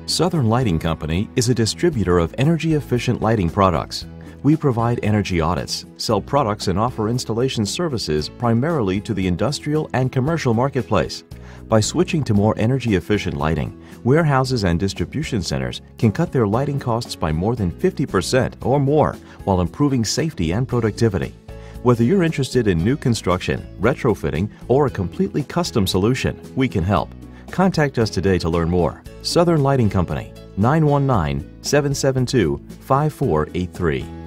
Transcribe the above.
Southern Lighting Company is a distributor of energy-efficient lighting products. We provide energy audits, sell products, and offer installation services primarily to the industrial and commercial marketplace. By switching to more energy-efficient lighting, warehouses and distribution centers can cut their lighting costs by more than 50% or more while improving safety and productivity. Whether you're interested in new construction, retrofitting, or a completely custom solution, we can help. Contact us today to learn more. Southern Lighting Company, 919-772-5483.